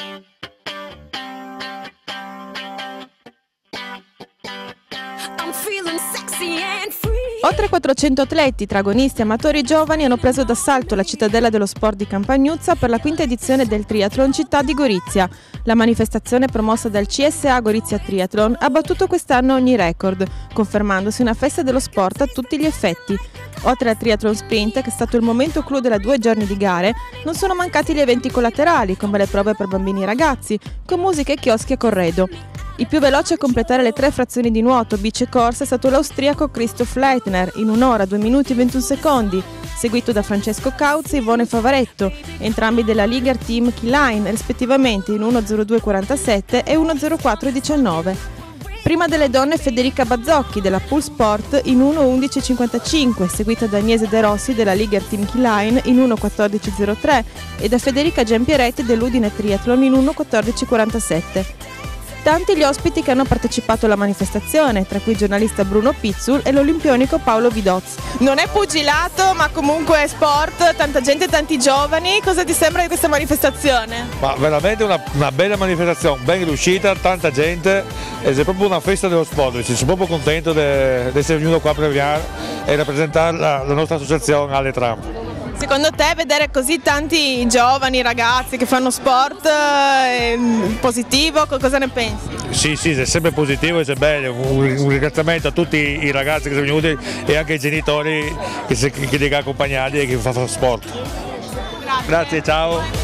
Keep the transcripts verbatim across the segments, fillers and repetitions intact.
Oltre quattrocento atleti, tra agonisti e amatori giovani, hanno preso d'assalto la cittadella dello sport di Campagnuzza per la quinta edizione del Triathlon Città di Gorizia. La manifestazione promossa dal C S A Gorizia Triathlon ha battuto quest'anno ogni record, confermandosi una festa dello sport a tutti gli effetti. Oltre al Triathlon Sprint, che è stato il momento clou della due giorni di gare, non sono mancati gli eventi collaterali, come le prove per bambini e ragazzi, con musica e chioschi a corredo. Il più veloce a completare le tre frazioni di nuoto, bici e corsa è stato l'austriaco Christoph Leitner in un'ora, due minuti e ventuno secondi, seguito da Francesco Cauz e Ivone Favaretto, entrambi della Liger Team Keyline, rispettivamente in uno zero due quarantasette e uno zero quattro diciannove. Prima delle donne Federica Bazzocchi della Pool Sport in uno undici cinquantacinque, seguita da Agnese De Rossi della Liger Team Keyline in uno quattordici zero tre e da Federica Giampieretti dell'Udine Triathlon in uno quattordici quarantasette. Tanti gli ospiti che hanno partecipato alla manifestazione, tra cui il giornalista Bruno Pizzul e l'olimpionico Paolo Vidoz. Non è pugilato, ma comunque è sport, tanta gente, tanti giovani. Cosa ti sembra di questa manifestazione? Ma veramente una, una bella manifestazione, ben riuscita, tanta gente, ed è proprio una festa dello sport. Sono proprio contento di essere venuto qua a Previar e rappresentare la, la nostra associazione alle Tram. Secondo te vedere così tanti giovani ragazzi che fanno sport è positivo? Cosa ne pensi? Sì, sì, è sempre positivo e è bello. Un, un ringraziamento a tutti i ragazzi che sono venuti e anche ai genitori che, si, che li accompagnati e che fanno sport. Grazie, Grazie, ciao.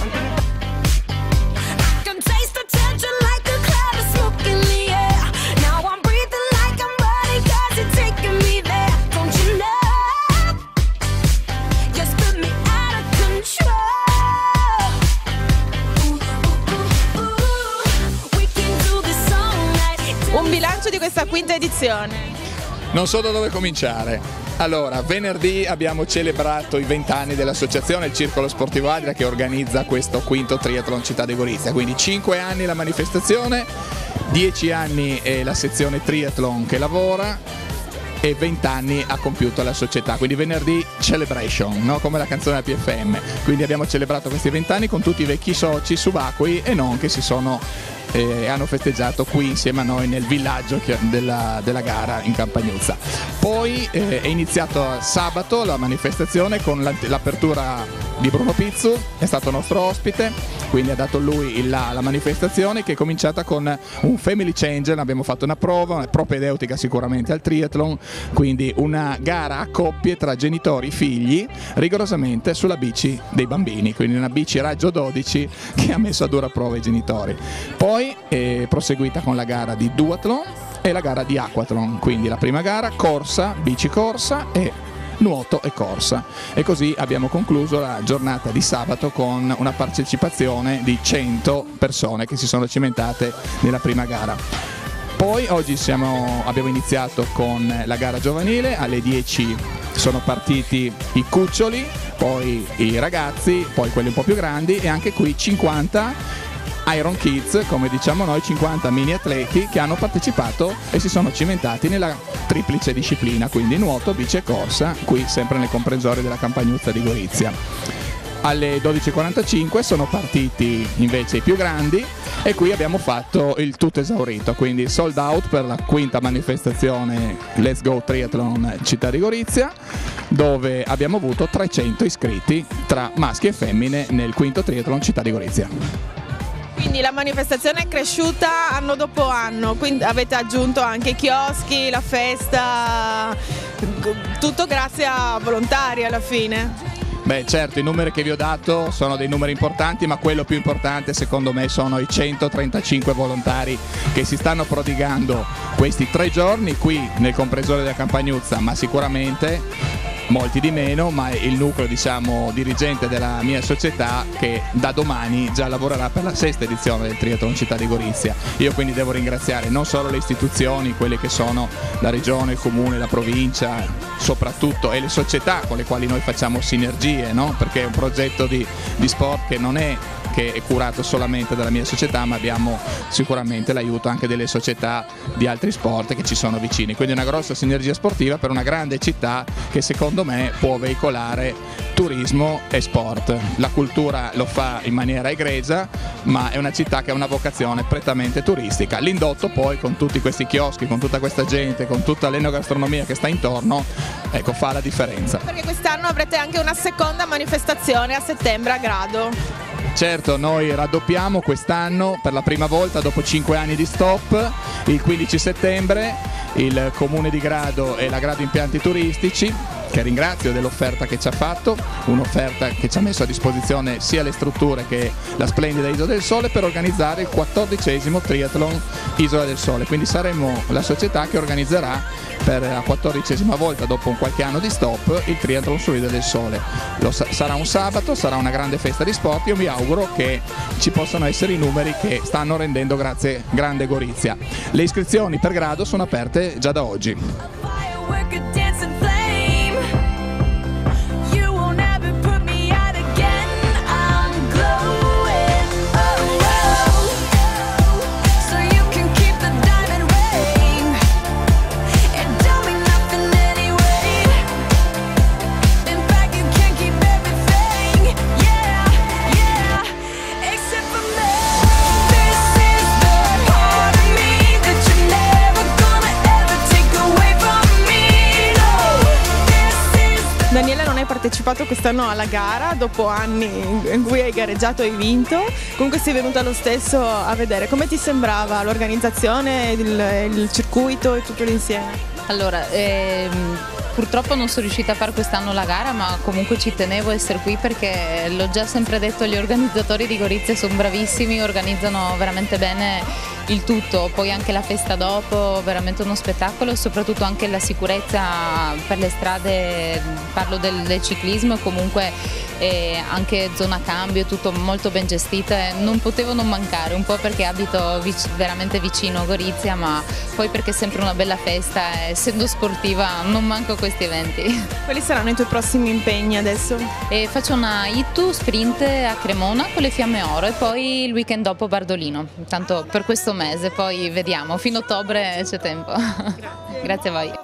Un bilancio di questa quinta edizione. Non so da dove cominciare. Allora, venerdì abbiamo celebrato i vent'anni dell'associazione Il Circolo Sportivo Adria che organizza questo quinto Triathlon Città di Gorizia, quindi cinque anni la manifestazione, dieci anni è la sezione triathlon che lavora e venti anni ha compiuto la società, quindi venerdì celebration, no? Come la canzone della P F M. Quindi abbiamo celebrato questi venti anni con tutti i vecchi soci subacquei e non che si sono e hanno festeggiato qui insieme a noi nel villaggio della, della gara in Campagnuzza. Poi eh, è iniziato sabato la manifestazione con l'apertura di Bruno Pizzu, è stato nostro ospite, quindi ha dato lui il là alla manifestazione che è cominciata con un family changer, abbiamo fatto una prova propedeutica sicuramente al triathlon, quindi una gara a coppie tra genitori e figli rigorosamente sulla bici dei bambini, quindi una bici raggio dodici che ha messo a dura prova i genitori. Poi è proseguita con la gara di duathlon e la gara di aquathlon, quindi la prima gara corsa, bici corsa e nuoto e corsa, e così abbiamo concluso la giornata di sabato con una partecipazione di cento persone che si sono cimentate nella prima gara. Poi oggi siamo, abbiamo iniziato con la gara giovanile, alle dieci sono partiti i cuccioli, poi i ragazzi, poi quelli un po' più grandi e anche qui cinquanta Iron Kids, come diciamo noi, cinquanta mini atleti che hanno partecipato e si sono cimentati nella triplice disciplina, quindi nuoto, bici e corsa, qui sempre nel comprensorio della Campagnuzza di Gorizia. Alle dodici e quarantacinque sono partiti invece i più grandi e qui abbiamo fatto il tutto esaurito, quindi sold out per la quinta manifestazione Let's Go Triathlon Città di Gorizia, dove abbiamo avuto trecento iscritti tra maschi e femmine nel quinto Triathlon Città di Gorizia. Quindi la manifestazione è cresciuta anno dopo anno, quindi avete aggiunto anche i chioschi, la festa, tutto grazie a volontari alla fine. Beh certo, i numeri che vi ho dato sono dei numeri importanti, ma quello più importante secondo me sono i centotrentacinque volontari che si stanno prodigando questi tre giorni qui nel comprensorio della Campagnuzza, ma sicuramente molti di meno, ma il nucleo diciamo dirigente della mia società che da domani già lavorerà per la sesta edizione del Triathlon Città di Gorizia. Io quindi devo ringraziare non solo le istituzioni, quelle che sono la regione, il comune, la provincia, soprattutto, e le società con le quali noi facciamo sinergie, no? Perché è un progetto di, di sport che non è che è curato solamente dalla mia società, ma abbiamo sicuramente l'aiuto anche delle società di altri sport che ci sono vicini, quindi una grossa sinergia sportiva per una grande città che secondo secondo me può veicolare turismo e sport. La cultura lo fa in maniera egregia, ma è una città che ha una vocazione prettamente turistica. L'indotto poi, con tutti questi chioschi, con tutta questa gente, con tutta l'enogastronomia che sta intorno, ecco, fa la differenza. Perché quest'anno avrete anche una seconda manifestazione a settembre a Grado. Certo, noi raddoppiamo quest'anno per la prima volta dopo cinque anni di stop. Il quindici settembre il Comune di Grado e la Grado Impianti Turistici, che ringrazio dell'offerta che ci ha fatto, un'offerta che ci ha messo a disposizione sia le strutture che la splendida Isola del Sole, per organizzare il quattordicesimo triathlon Isola del Sole. Quindi saremo la società che organizzerà per la quattordicesima volta dopo un qualche anno di stop il triathlon sull'Isola del Sole. Lo sa- sarà un sabato, sarà una grande festa di sport. Io mi auguro che ci possano essere i numeri che stanno rendendo grazie grande Gorizia. Le iscrizioni per Grado sono aperte già da oggi. Daniele, non hai partecipato quest'anno alla gara dopo anni in cui hai gareggiato e hai vinto, comunque sei venuta lo stesso a vedere. Come ti sembrava l'organizzazione, il, il circuito e tutto l'insieme? Allora, ehm, purtroppo non sono riuscita a fare quest'anno la gara, ma comunque ci tenevo a essere qui perché l'ho già sempre detto, gli organizzatori di Gorizia sono bravissimi, organizzano veramente bene il tutto, poi anche la festa dopo, veramente uno spettacolo, e soprattutto anche la sicurezza per le strade, parlo del, del ciclismo, e comunque eh, anche zona cambio, tutto molto ben gestito, e non potevo non mancare, un po' perché abito vic- veramente vicino a Gorizia, ma poi perché è sempre una bella festa, e essendo sportiva non manco questi eventi. Quali saranno i tuoi prossimi impegni adesso? E faccio una I T U sprint a Cremona con le Fiamme Oro e poi il weekend dopo Bardolino, tanto per questo mese, poi vediamo, fino a ottobre c'è tempo. Grazie. Grazie a voi.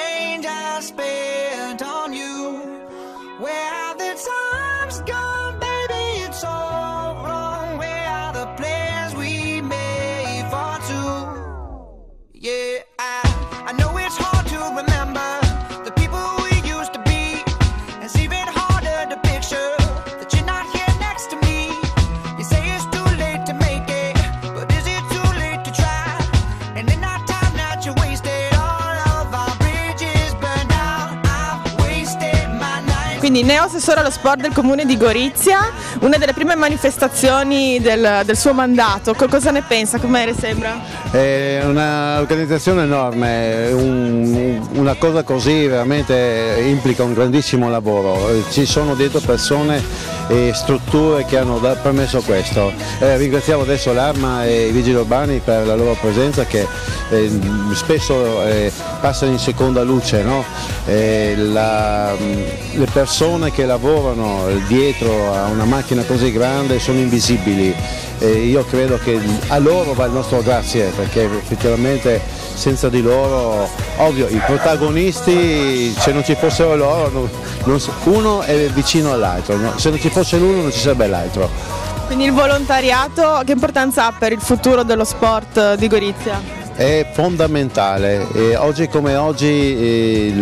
Quindi neo-assessore allo sport del comune di Gorizia, una delle prime manifestazioni del, del suo mandato, cosa ne pensa, come le sembra? È un'organizzazione enorme, un, una cosa così veramente implica un grandissimo lavoro, ci sono dietro persone e strutture che hanno permesso questo. Eh, ringraziamo adesso l'Arma e i Vigili Urbani per la loro presenza che eh, spesso eh, passano in seconda luce, no? eh, la, le persone che lavorano dietro a una macchina così grande sono invisibili. E io credo che a loro va il nostro grazie, perché effettivamente senza di loro, ovvio, i protagonisti, se non ci fossero loro, non, non, uno è vicino all'altro, no? Se non ci fosse l'uno non ci sarebbe l'altro. Quindi il volontariato che importanza ha per il futuro dello sport di Gorizia? È fondamentale, e oggi come oggi eh,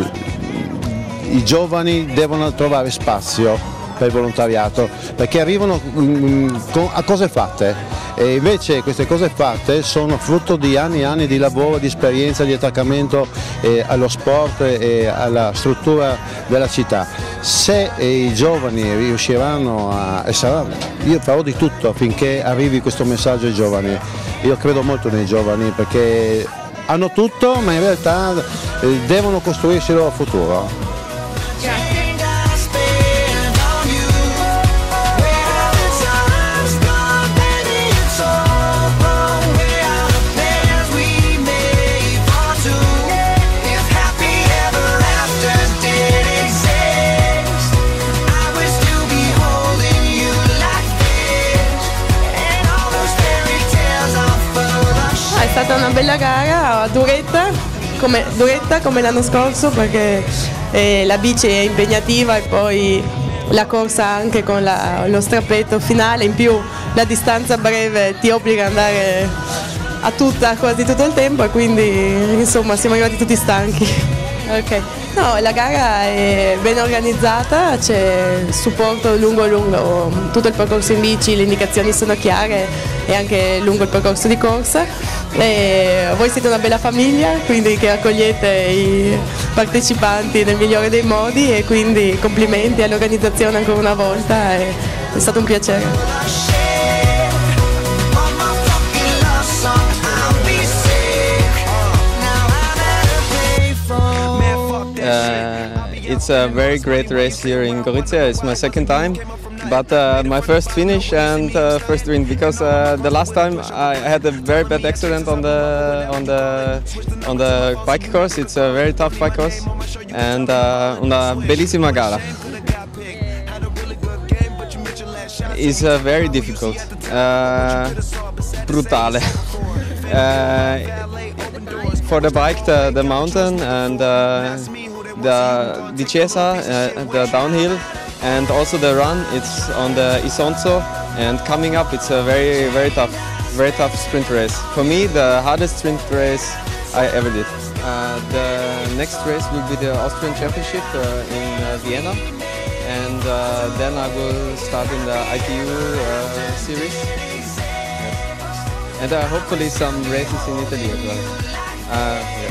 i giovani devono trovare spazio per il volontariato, perché arrivano mh, a cose fatte, e invece queste cose fatte sono frutto di anni e anni di lavoro, di esperienza, di attaccamento eh, allo sport e alla struttura della città. Se eh, i giovani riusciranno a, e saranno, io farò di tutto affinché arrivi questo messaggio ai giovani. Io credo molto nei giovani perché hanno tutto, ma in realtà eh, devono costruirsi il loro futuro. È stata una bella gara, duretta come, duretta come l'anno scorso, perché e la bici è impegnativa e poi la corsa anche con la, lo strappetto finale, in più la distanza breve ti obbliga ad andare a tutta, quasi tutto il tempo e quindi insomma siamo arrivati tutti stanchi. Okay. No, la gara è ben organizzata, c'è supporto lungo lungo tutto il percorso in bici, le indicazioni sono chiare e anche lungo il percorso di corsa. E voi siete una bella famiglia, quindi che accogliete i partecipanti nel migliore dei modi e quindi complimenti all'organizzazione ancora una volta, è, è stato un piacere. Uh, it's a very great race here in Gorizia. It's my second time, but uh, my first finish and uh, first win, because uh, the last time I had a very bad accident on the on the on the bike course. It's a very tough bike course and uh, una bellissima gara. It's uh, very difficult, uh, brutale. Uh, for the bike, the, the mountain and uh, the discesa, uh, the downhill, and also the run. It's on the Isonzo, and coming up, it's a very, very tough, very tough sprint race. For me, the hardest sprint race I ever did. Uh, the next race will be the Austrian Championship uh, in uh, Vienna, and uh, then I will start in the I T U uh, series, yeah. And uh, hopefully some races in Italy as well. Uh, yeah.